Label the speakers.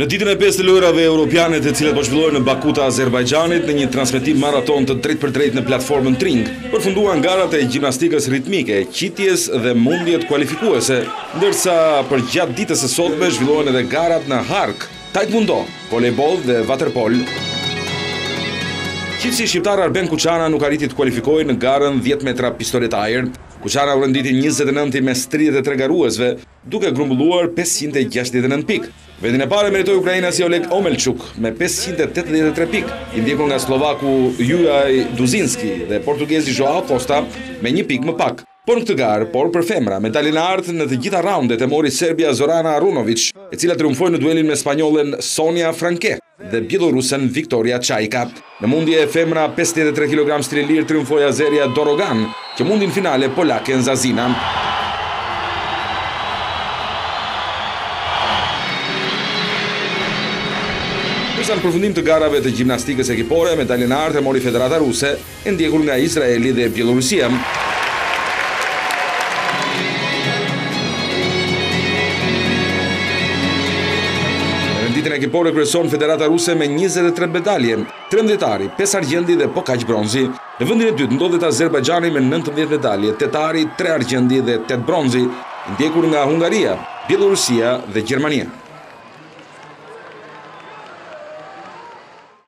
Speaker 1: Në ditën e 5 të lojrave europiane të cilat po zhvillohen në Baku të Azerbajxhanit në një transmetim maraton të drejt për drejt në platformën Tring, përfunduan garat e gjimnastikës ritmike, qitjes dhe mundjet kualifikuese, ndërsa për gjatë ditës së sotme zhvillohen edhe garat në hark, taekwondo, volejboll dhe waterpol. Qitësi shqiptar Arben Kuçana nuk arriti të kualifikojë në garën 10 metra pistolet ajër. Kuçana u renditi 29 mes 33 garuesve, duke grumbulluar 569 pikë. Vendin e parë meritoi ukrainasi Oleg Omelchuk me 583 pikë, i ndjekur nga slovaku Juraj Duzinski dhe portugezi Joao Costa me 1 pikë më pak. Por në këtë garë, por për femra, medaljen e artë në të gjitha raundet e mori Serbia Zorana Arunovic, e cila triumfoi në duelin me spanjollen Sonja Franke dhe bielorusen Viktoria Çajka. Në mundje e femra 53 kg strilir triumfoi azeria Dorogan, që mundi në finale polaken Zazina. Në përfundim të garave të gjimnastikës ekipore, medaljen e artë e mori Federata Ruse, e ndjekur nga Izraeli dhe Bielorusia. Në renditjen ekipore kryeson Federata Ruse me 23 medalje, 13 ari, 5 argjendi dhe po kaq bronzi. Në vendin e dytë ndodhet Azerbajxhani me 19 medalje, 8 ari, 3 argjendi dhe 8 bronzi, ndjekur nga Hungaria, Bielorusia dhe Gjermania.